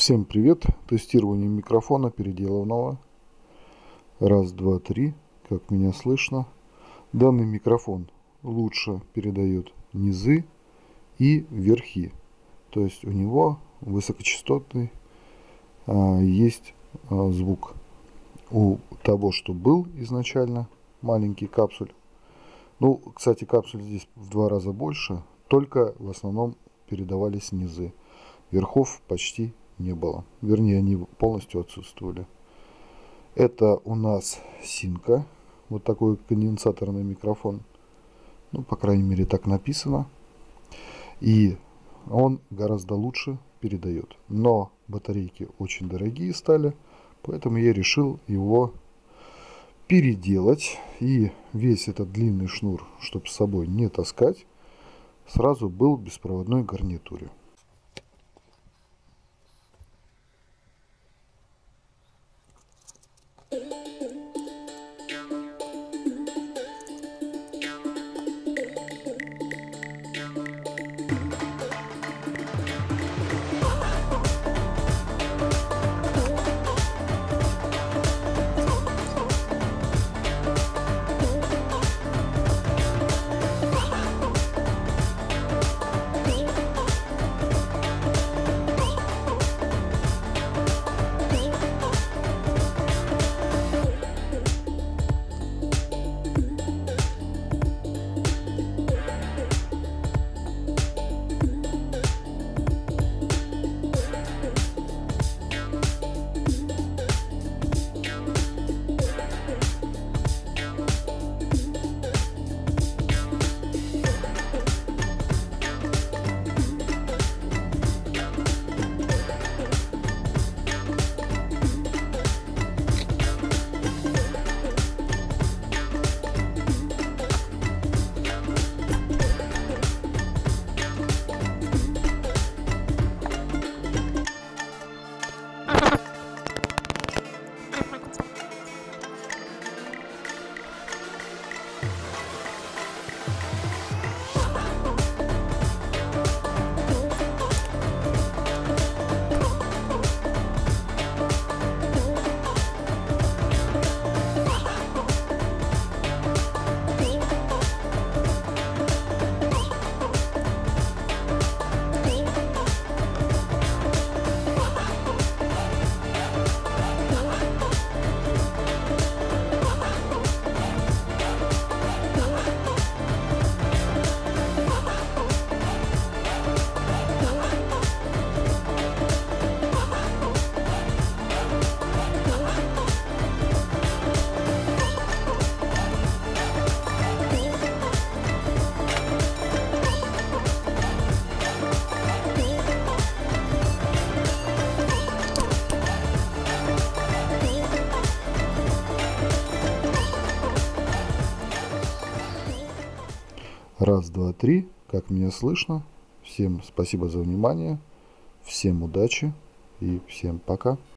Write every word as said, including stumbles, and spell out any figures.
Всем привет! Тестирование микрофона переделанного. Раз, два, три. Как меня слышно? Данный микрофон лучше передает низы и верхи. То есть у него высокочастотный а, есть а, звук. У того, что был изначально маленький капсуль. Ну, кстати, капсуль здесь в два раза больше. Только в основном передавались низы. Верхов почти не было. Вернее, они полностью отсутствовали. Это у нас Синка. Вот такой конденсаторный микрофон. Ну, по крайней мере, так написано. И он гораздо лучше передает. Но батарейки очень дорогие стали. Поэтому я решил его переделать. И весь этот длинный шнур, чтобы с собой не таскать, сразу был в беспроводной гарнитуре. Раз, два, три. Как меня слышно? Всем спасибо за внимание. Всем удачи и всем пока.